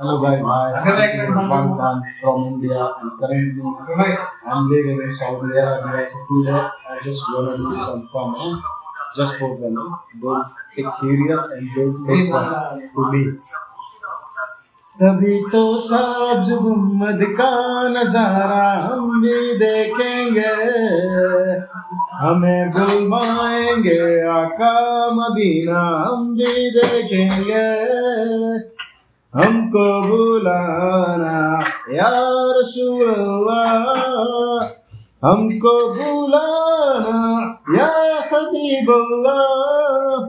Hello guys, I am Irfan Khan from India and currently I'm living in Saudi Arabia. So today I just wanna do some fun, just for fun. Don't take serious and don't take fun to me. तभी तो सब्ज गुम्बद का नजारा हम भी देखेंगे, हमें बुलवाएंगे आका मदीना हम भी देखेंगे, हमको बुलाना या रसूल अल्लाह, हमको बुलाना या हबीब अल्लाह।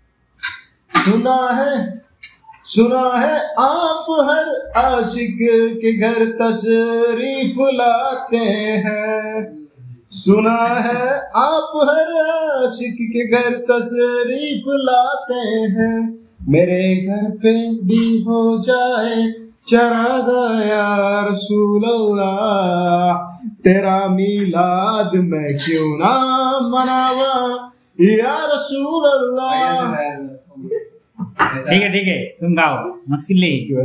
सुना है आप हर आशिक के घर तशरीफ लाते हैं, सुना है आप हर आशिक के घर तशरीफ लाते हैं, मेरे घर पे भी हो जाए चरागा या रसूल अल्लाह, तेरा मीलाद मैं क्यों ना मनावा या रसूल अल्लाह। ठीक है तुम गाओ मुश्किल नहीं।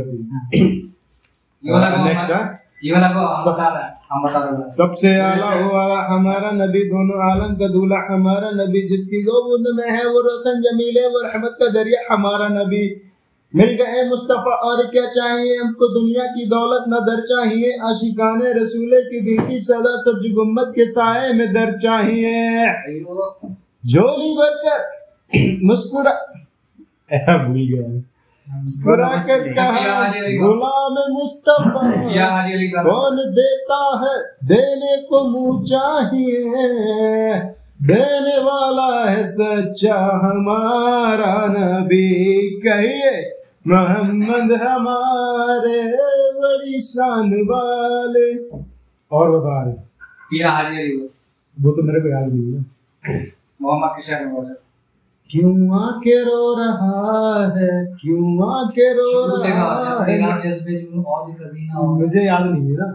नेक्स्ट हम बता रहे हैं। सबसे आला हुआ हमारा नबी, दोनों आलम का दूल्हा हमारा नबी, जिसकी गोद में है वो रोशन जमीले वो रहमत का दरिया हमारा नबी। मिल गए मुस्तफा और क्या चाहिए हमको, दुनिया की दौलत न दर चाहिए, आशिकाने रसूले की दिल की सदा सब्ज गुम्बद के साए में दर चाहिए। झोली भरकर मुस्कुरा भूल गया मुस्कुरा कर कहा गुलाम मुस्तफा, कौन देता है देने को मुँह चाहिए, देने वाला है सच्चा हमारा नबी, कहिए मोहम्मद हमारे बड़ी शान वाले। और बता रहे वो तो मेरे को याद नहीं है। मोहम्मद के शहर में क्यों आके रो रहा है, क्यों आके रो रहा है, मुझे याद नहीं है ना।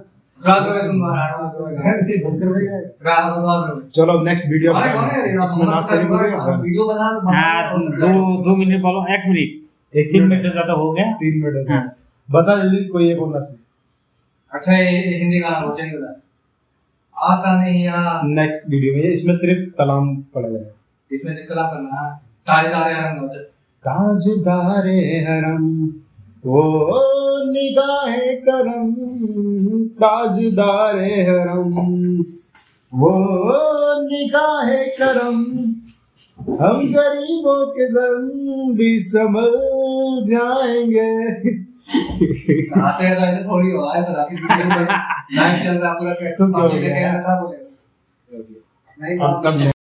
चलो नेक्स्ट वीडियो दो मिनट बोलो, 1 मिनट 3 मिनट ज्यादा हो गया, 3 मिनट बता जल्दी कोई एक बोलना से। अच्छा ये हिंदी गाना हो चाहिए आसान नहीं है। नेक्स्ट वीडियो में इसमें सिर्फ कलाम पड़ा जाएगा, इसमें कलाम करना है। ताजदारे हरम ताजदारे हरम वो निगाहे करम, ताजदारे हरम वो निगाहे करम, हम गरीबों के दम भी समझ जाएंगे। ऐसे थोड़ी हो है सर, आपकी लाइव चल रहा पूरा, तुम क्या बोले?